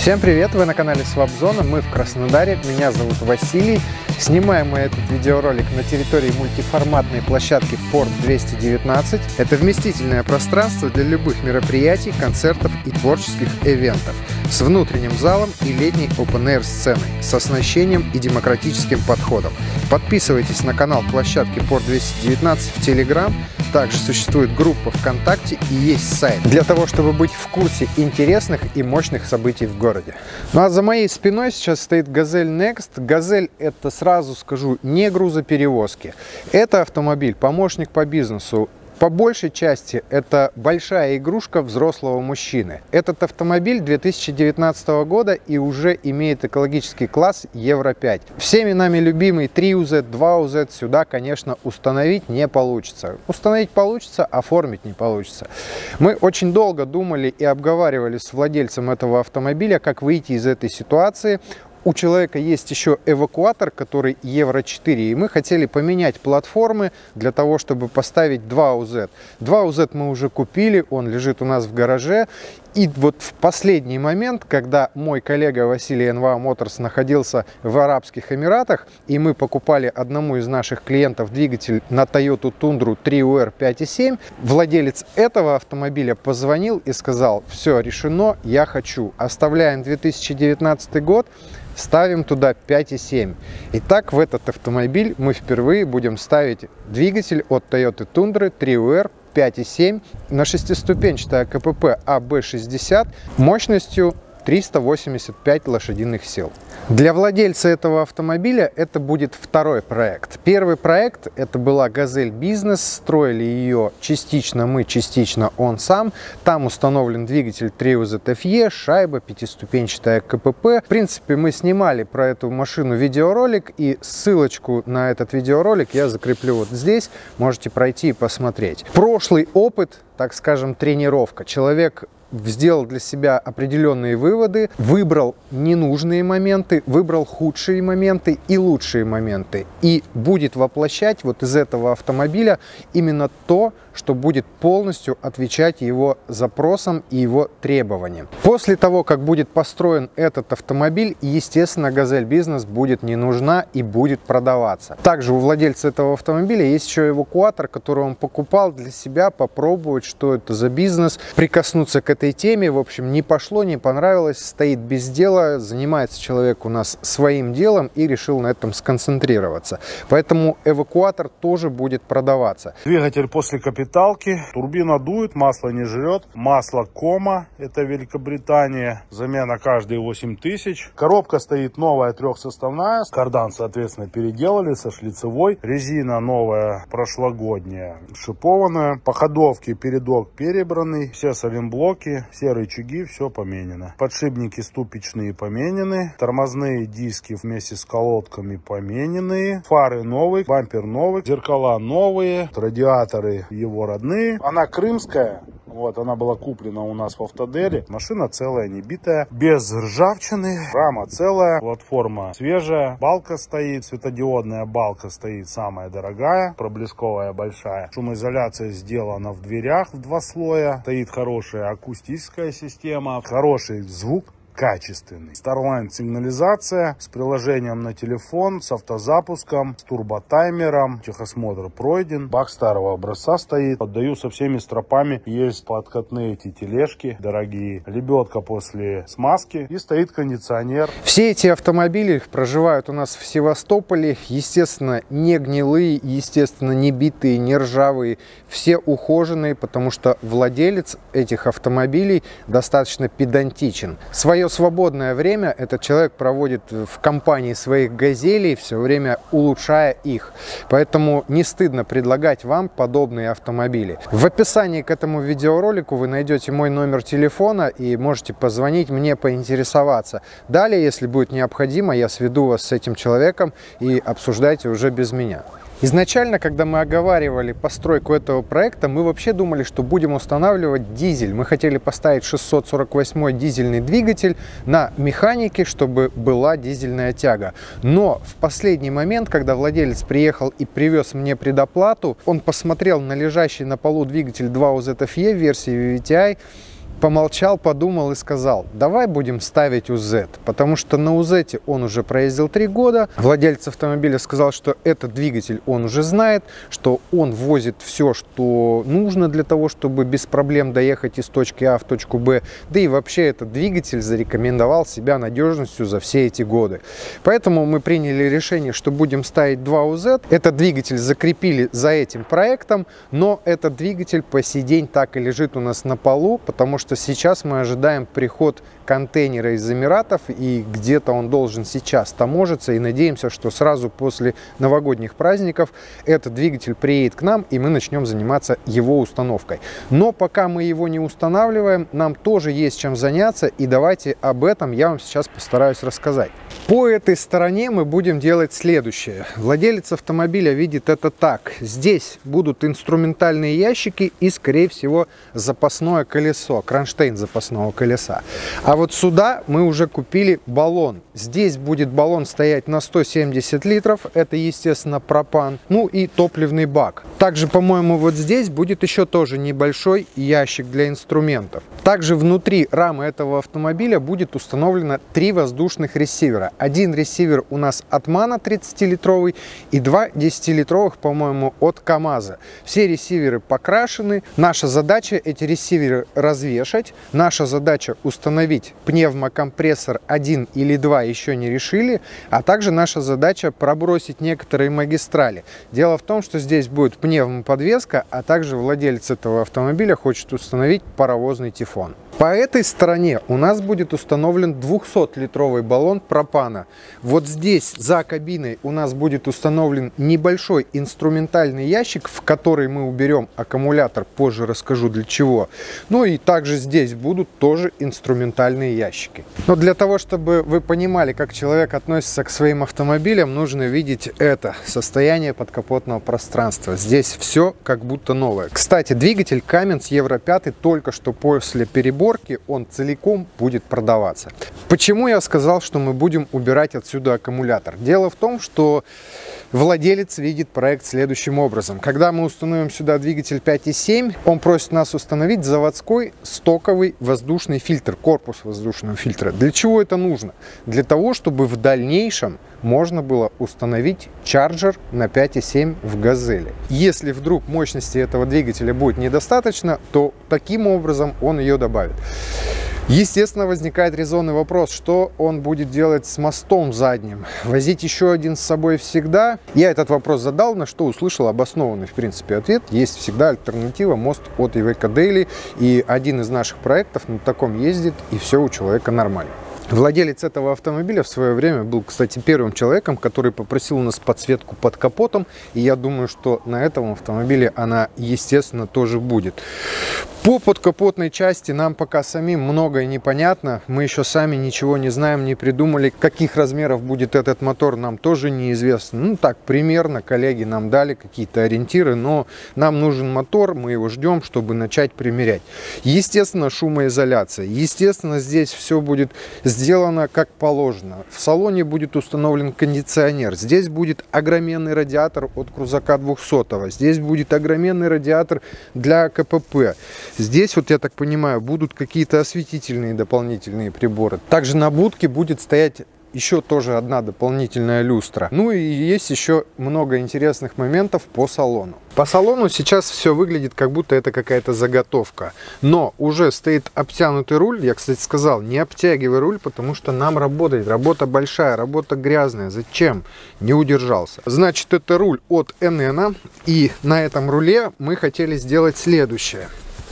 Всем привет! Вы на канале Swapzone, мы в Краснодаре, меня зовут Василий. Снимаем мы этот видеоролик на территории мультиформатной площадки Порт 219. Это вместительное пространство для любых мероприятий, концертов и творческих ивентов с внутренним залом и летней open-air сценой, с оснащением и демократическим подходом. Подписывайтесь на канал площадки Порт 219 в Telegram. Также существует группа ВКонтакте и есть сайт, для того, чтобы быть в курсе интересных и мощных событий в городе. Ну а за моей спиной сейчас стоит Газель Next. Газель — это, сразу скажу, не грузоперевозки. Это автомобиль, помощник по бизнесу. По большей части это большая игрушка взрослого мужчины. Этот автомобиль 2019 года и уже имеет экологический класс Евро-5. Всеми нами любимый 3UZ, 2UZ сюда, конечно, установить не получится. Установить получится, оформить не получится. Мы очень долго думали и обговаривали с владельцем этого автомобиля, как выйти из этой ситуации. У человека есть еще эвакуатор, который Евро-4, и мы хотели поменять платформы для того, чтобы поставить 2UZ. 2UZ мы уже купили, он лежит у нас в гараже. И вот в последний момент, когда мой коллега Василий NVA Motors находился в Арабских Эмиратах, и мы покупали одному из наших клиентов двигатель на Toyota Tundra 3UR 5.7, владелец этого автомобиля позвонил и сказал: все, решено, я хочу. Оставляем 2019 год, ставим туда 5.7. Итак, в этот автомобиль мы впервые будем ставить двигатель от Toyota Tundra 3UR 5.7 на шестиступенчатое КПП АБ60 мощностью 385 лошадиных сил. Для владельца этого автомобиля это будет второй проект. Первый проект — это была Газель Бизнес. Строили ее частично мы, частично он сам. Там установлен двигатель 3UZ FE, шайба, пятиступенчатая КПП. В принципе, мы снимали про эту машину видеоролик, и ссылочку на этот видеоролик я закреплю вот здесь. Можете пройти и посмотреть. Прошлый опыт, так скажем, тренировка. Человек сделал для себя определенные выводы, выбрал ненужные моменты, выбрал худшие моменты и лучшие моменты. И будет воплощать вот из этого автомобиля именно то, что будет полностью отвечать его запросам и его требованиям. После того, как будет построен этот автомобиль, естественно, Газель Бизнес будет не нужна и будет продаваться. Также у владельца этого автомобиля есть еще эвакуатор, который он покупал для себя, попробовать, что это за бизнес, прикоснуться к этой теме. В общем, не пошло, не понравилось, стоит без дела, занимается человек у нас своим делом и решил на этом сконцентрироваться. Поэтому эвакуатор тоже будет продаваться. Двигатель после капиталки, турбина дует, масло не жрет, масло Кома, это Великобритания, замена каждые 8000. Коробка стоит новая трехсоставная, кардан, соответственно, переделали со шлицевой, резина новая прошлогодняя, шипованная, по ходовке передок перебранный, все салимблоки, все рычаги, все поменено. Подшипники ступичные поменены, тормозные диски вместе с колодками помененные, фары новые, бампер новый, зеркала новые, радиаторы его родные. Она крымская, вот, она была куплена у нас в Автодере. Машина целая, не битая, без ржавчины, рама целая, платформа свежая, балка стоит, светодиодная балка стоит самая дорогая, проблесковая большая. Шумоизоляция сделана в дверях в 2 слоя, стоит хорошая акустическая система, хороший звук, качественный. Starline сигнализация с приложением на телефон, с автозапуском, с турботаймером. Техосмотр пройден. Бак старого образца стоит. Отдаю со всеми стропами. Есть подкатные эти тележки дорогие. Лебедка после смазки. И стоит кондиционер. Все эти автомобили проживают у нас в Севастополе. Естественно, не гнилые, естественно, не битые, не ржавые. Все ухоженные, потому что владелец этих автомобилей достаточно педантичен. Свое свободное время этот человек проводит в компании своих газелей, все время улучшая их. Поэтому не стыдно предлагать вам подобные автомобили. В описании к этому видеоролику вы найдете мой номер телефона и можете позвонить мне, поинтересоваться. Далее, если будет необходимо, я сведу вас с этим человеком и обсуждайте уже без меня. Изначально, когда мы оговаривали постройку этого проекта, мы вообще думали, что будем устанавливать дизель. Мы хотели поставить 648-й дизельный двигатель на механике, чтобы была дизельная тяга. Но в последний момент, когда владелец приехал и привез мне предоплату, он посмотрел на лежащий на полу двигатель 2UZ FE версии VVTi помолчал, подумал и сказал: давай будем ставить УЗ, потому что на УЗ он уже проездил 3 года. Владелец автомобиля сказал, что этот двигатель он уже знает, что он возит все, что нужно для того, чтобы без проблем доехать из точки А в точку Б. Да и вообще этот двигатель зарекомендовал себя надежностью за все эти годы. Поэтому мы приняли решение, что будем ставить 2 УЗ. Этот двигатель закрепили за этим проектом, но этот двигатель по сей день так и лежит у нас на полу, потому что сейчас мы ожидаем приход контейнера из Эмиратов, и где-то он должен сейчас таможиться, и надеемся, что сразу после новогодних праздников этот двигатель приедет к нам, и мы начнем заниматься его установкой. Но пока мы его не устанавливаем, нам тоже есть чем заняться, и давайте об этом я вам сейчас постараюсь рассказать. По этой стороне мы будем делать следующее. Владелец автомобиля видит это так. Здесь будут инструментальные ящики и, скорее всего, запасное колесо, кронштейн запасного колеса. А вот сюда мы уже купили баллон. Здесь будет баллон стоять на 170 литров. Это, естественно, пропан. Ну и топливный бак. Также, по-моему, вот здесь будет еще тоже небольшой ящик для инструментов. Также внутри рамы этого автомобиля будет установлено 3 воздушных ресивера. Один ресивер у нас от МАНа 30-литровый и 2 10-литровых, по-моему, от КАМАЗа. Все ресиверы покрашены. Наша задача эти ресиверы развешать. Наша задача установить пневмокомпрессор 1 или 2, еще не решили. А также наша задача пробросить некоторые магистрали. Дело в том, что здесь будет пневмоподвеска, а также владелец этого автомобиля хочет установить паровозный тифон. По этой стороне у нас будет установлен 200-литровый баллон пропана. Вот здесь за кабиной у нас будет установлен небольшой инструментальный ящик, в который мы уберем аккумулятор, позже расскажу для чего. Ну и также здесь будут тоже инструментальные ящики. Но для того, чтобы вы понимали, как человек относится к своим автомобилям, нужно видеть это состояние подкапотного пространства. Здесь все как будто новое. Кстати, двигатель Cummins Евро 5 только что после перебора он целиком будет продаваться. Почему я сказал, что мы будем убирать отсюда аккумулятор? Дело в том, что владелец видит проект следующим образом. Когда мы установим сюда двигатель 5.7, он просит нас установить заводской стоковый воздушный фильтр, корпус воздушного фильтра. Для чего это нужно? Для того, чтобы в дальнейшем можно было установить чарджер на 5.7 в «Газели». Если вдруг мощности этого двигателя будет недостаточно, то таким образом он ее добавит. Естественно, возникает резонный вопрос, что он будет делать с мостом задним. Возить еще один с собой всегда? Я этот вопрос задал, на что услышал обоснованный, в принципе, ответ. Есть всегда альтернатива, мост от Iveco Daily. И один из наших проектов на таком ездит, и все у человека нормально. Владелец этого автомобиля в свое время был, кстати, первым человеком, который попросил у нас подсветку под капотом. И я думаю, что на этом автомобиле она, естественно, тоже будет. По подкапотной части нам пока самим многое непонятно. Мы еще сами ничего не знаем, не придумали. Каких размеров будет этот мотор, нам тоже неизвестно. Ну так, примерно коллеги нам дали какие-то ориентиры, но нам нужен мотор, мы его ждем, чтобы начать примерять. Естественно, шумоизоляция. Естественно, здесь все будет сделано как положено. В салоне будет установлен кондиционер. Здесь будет огроменный радиатор от крузака 200. Здесь будет огроменный радиатор для КПП. Здесь, вот я так понимаю, будут какие-то осветительные дополнительные приборы. Также на будке будет стоять еще тоже одна дополнительная люстра. Ну и есть еще много интересных моментов по салону. По салону сейчас все выглядит, как будто это какая-то заготовка. Но уже стоит обтянутый руль. Я, кстати, сказал, не обтягивай руль, потому что нам работать. Работа большая, работа грязная. Зачем? Не удержался. Значит, это руль от НН. И на этом руле мы хотели сделать следующее.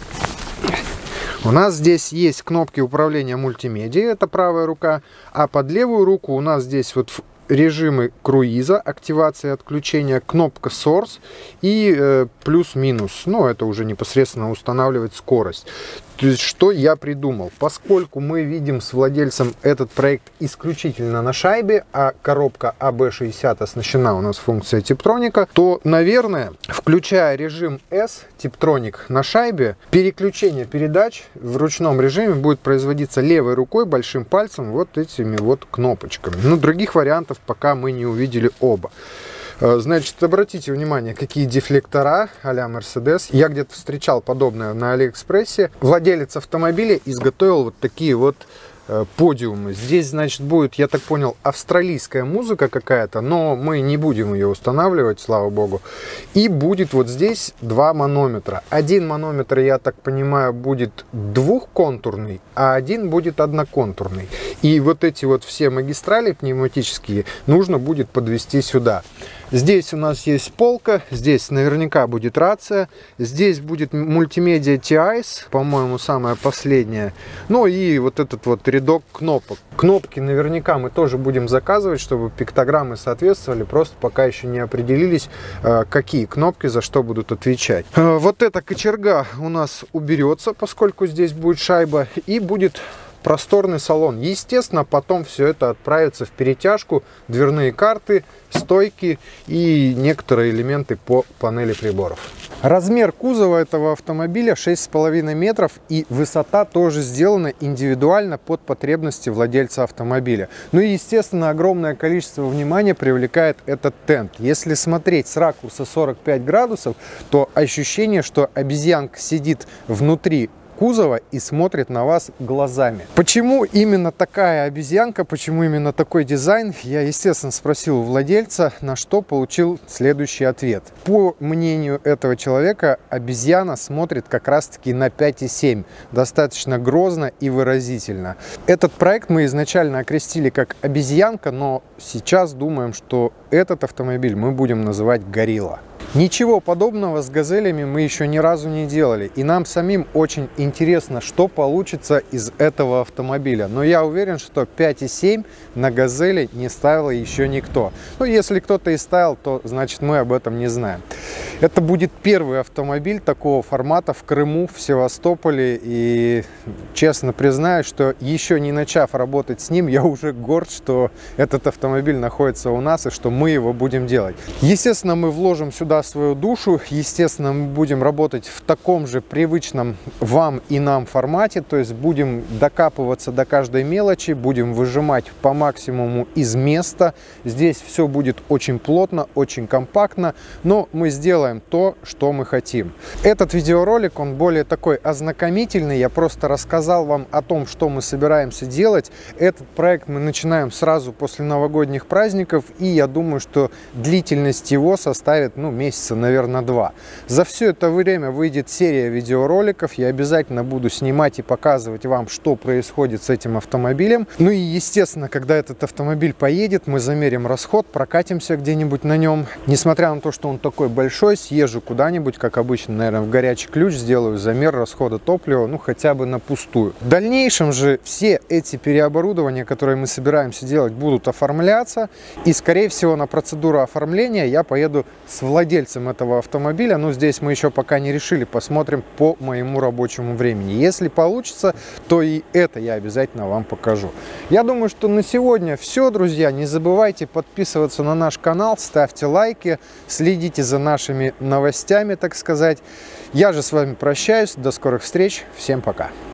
У нас здесь есть кнопки управления мультимедией, это правая рука, а под левую руку у нас здесь вот режимы круиза, активация и отключения, кнопка Source и плюс-минус. Ну, это уже непосредственно устанавливать скорость. То есть, что я придумал? Поскольку мы видим с владельцем этот проект исключительно на шайбе, а коробка AB60 оснащена у нас функцией Tiptronic, то, наверное, включая режим S, Tiptronic на шайбе, переключение передач в ручном режиме будет производиться левой рукой, большим пальцем, вот этими вот кнопочками. Но других вариантов пока мы не увидели оба. Значит, обратите внимание, какие дефлектора а-ля Mercedes. Я где-то встречал подобное на Алиэкспрессе. Владелец автомобиля изготовил вот такие вот подиумы. Здесь, значит, будет, я так понял, австралийская музыка какая-то, но мы не будем ее устанавливать, слава богу. И будет вот здесь два манометра. Один манометр, я так понимаю, будет двухконтурный, а один будет одноконтурный. И вот эти вот все магистрали пневматические нужно будет подвести сюда. Здесь у нас есть полка, здесь наверняка будет рация, здесь будет мультимедиа TIs, по-моему, самая последняя. Ну и вот этот вот рядок кнопок. Кнопки наверняка мы тоже будем заказывать, чтобы пиктограммы соответствовали, просто пока еще не определились, какие кнопки за что будут отвечать. Вот эта кочерга у нас уберется, поскольку здесь будет шайба, и будет просторный салон. Естественно, потом все это отправится в перетяжку, дверные карты, стойки и некоторые элементы по панели приборов. Размер кузова этого автомобиля 6,5 метров, и высота тоже сделана индивидуально под потребности владельца автомобиля. Ну и, естественно, огромное количество внимания привлекает этот тент. Если смотреть с ракурса 45 градусов, то ощущение, что обезьянка сидит внутри кузова и смотрит на вас глазами. Почему именно такая обезьянка, почему именно такой дизайн, я, естественно, спросил у владельца, на что получил следующий ответ. По мнению этого человека, обезьяна смотрит как раз-таки на 5,7, достаточно грозно и выразительно. Этот проект мы изначально окрестили как обезьянка, но сейчас думаем, что этот автомобиль мы будем называть горилла. Ничего подобного с газелями мы еще ни разу не делали, и нам самим очень интересно, что получится из этого автомобиля. Но я уверен, что 5,7 на газели не ставил еще никто. Ну, если кто-то и ставил, то значит мы об этом не знаем. Это будет первый автомобиль такого формата в Крыму, в Севастополе, и честно признаюсь, что еще не начав работать с ним, я уже горд, что этот автомобиль находится у нас и что мы его будем делать. Естественно, мы вложим сюда свою душу, естественно, мы будем работать в таком же привычном вам и нам формате, то есть будем докапываться до каждой мелочи, будем выжимать по максимуму из места. Здесь все будет очень плотно, очень компактно, но мы сделаем то, что мы хотим. Этот видеоролик, он более такой ознакомительный, я просто рассказал вам о том, что мы собираемся делать. Этот проект мы начинаем сразу после новогодних праздников, и я думаю, что длительность его составит, ну, месяца, наверное, 2. За все это время выйдет серия видеороликов, я обязательно буду снимать и показывать вам, что происходит с этим автомобилем. Ну и, естественно, когда этот автомобиль поедет, мы замерим расход, прокатимся где-нибудь на нем. Несмотря на то, что он такой большой, съезжу куда-нибудь, как обычно, наверное, в горячий ключ, сделаю замер расхода топлива, ну, хотя бы на пустую. В дальнейшем же все эти переоборудования, которые мы собираемся делать, будут оформляться, и, скорее всего, на процедуру оформления я поеду с владельцем этого автомобиля. Ну, здесь мы еще пока не решили, посмотрим по моему рабочему времени. Если получится, то и это я обязательно вам покажу. Я думаю, что на сегодня все, друзья. Не забывайте подписываться на наш канал, ставьте лайки, следите за нашими новостями, так сказать. Я же с вами прощаюсь. До скорых встреч. Всем пока.